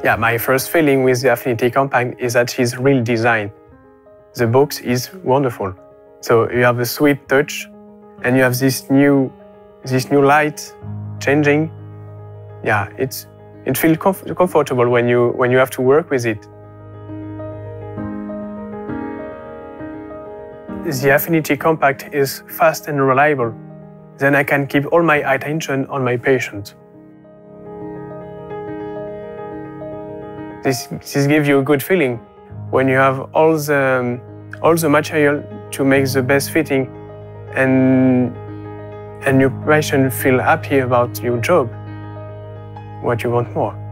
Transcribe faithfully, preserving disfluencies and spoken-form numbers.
Yeah, my first feeling with the Affinity Compact is that it's real design. The box is wonderful. So you have a sweet touch, and you have this new, this new light changing. Yeah, it's, it feels comf comfortable when you, when you have to work with it. The Affinity Compact is fast and reliable. Then I can keep all my attention on my patient. This, this gives you a good feeling when you have all the, all the material to make the best fitting, and, and your patient feel happy about your job. What you want more.